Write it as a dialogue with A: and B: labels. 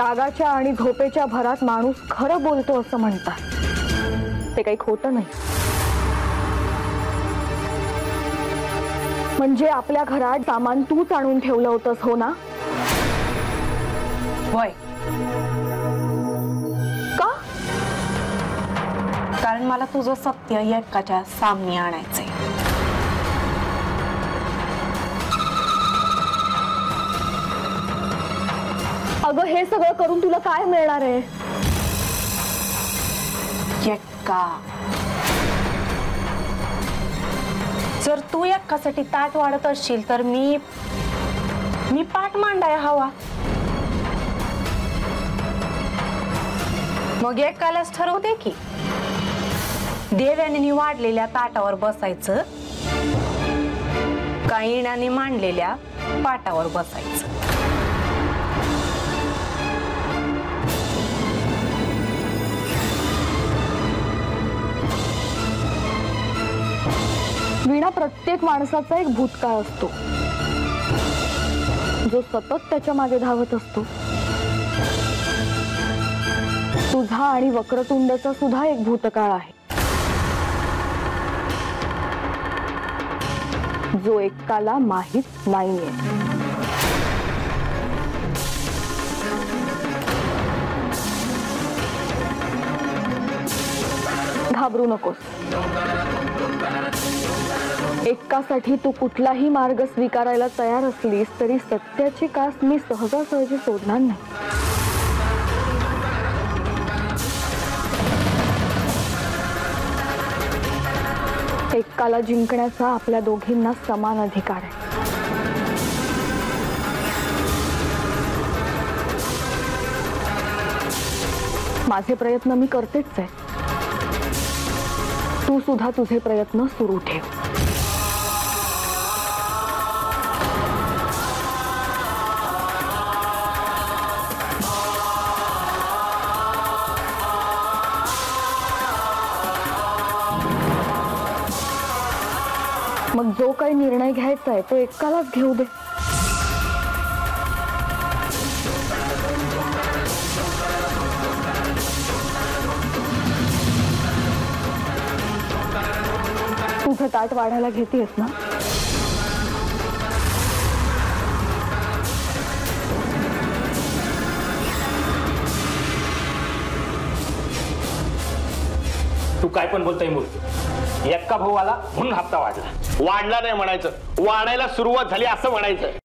A: रागाच्या आणि झोपेच्या भरात माणूस खरं बोलतो असं म्हणतात, ते काही खोटं नाही. म्हणजे आपल्या घरात सामान तूच आणून ठेवलं होतंस, हो ना?
B: होय.
A: का?
B: कारण मला तुझं सत्य एकाच्या सामने आणायचंय.
A: अगं हे सगळं करून तुला काय मिळणार आहे?
B: एक्का, जर तू एक्कासाठी ताट वाढत असशील तर मी पाठ मांडाय हवा. मग एकालाच ठरवते की देव्याने वाढलेल्या ताटावर बसायचं का इणाने मांडलेल्या पाटावर बसायचं.
A: वीणा, प्रत्येक माणसाचा एक भूतकाळ असतो जो सतत त्याच्या मागे धावत असतो. तुझा आणि वक्रतुंडचा सुद्धा एक भूतकाळ आहे जो एकाला माहित नाहीये. घाबरू नकोस. एकासाठी तू कुठलाही मार्ग स्वीकारायला तयार असलीस तरी सत्याची कास मी सहजासहजी सोडणार नाही. एकाला जिंकण्याचा आपल्या दोघींना समान अधिकार आहे. माझे प्रयत्न मी करतेच आहे. तू सुद्धा तुझे प्रयत्न सुरू ठेव. मग जो काही निर्णय घ्यायचा आहे तो एकालाच घेऊ दे. तुझं ताट वाढायला घेतेस ना?
C: तू काय पण बोलतोय मूर्ती. एक्का भाऊ आला म्हणून हप्ता वाढला.
D: वाढला नाही म्हणायचं, वाढायला सुरुवात झाली असं म्हणायचं.